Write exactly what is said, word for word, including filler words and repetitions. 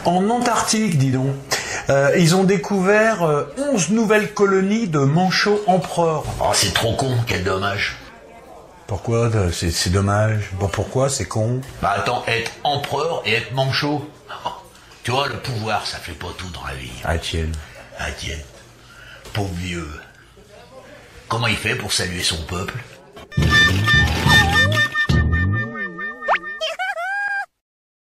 En Antarctique, dis donc, euh, ils ont découvert euh, onze nouvelles colonies de manchots empereurs. Oh, c'est trop con, quel dommage. Pourquoi? C'est, c'est dommage. Bon, pourquoi? C'est con. Bah attends, être empereur et être manchot. Tu vois, le pouvoir, ça fait pas tout dans la vie. Ah, tienne. Ah tiens, pauvre vieux. Comment il fait pour saluer son peuple?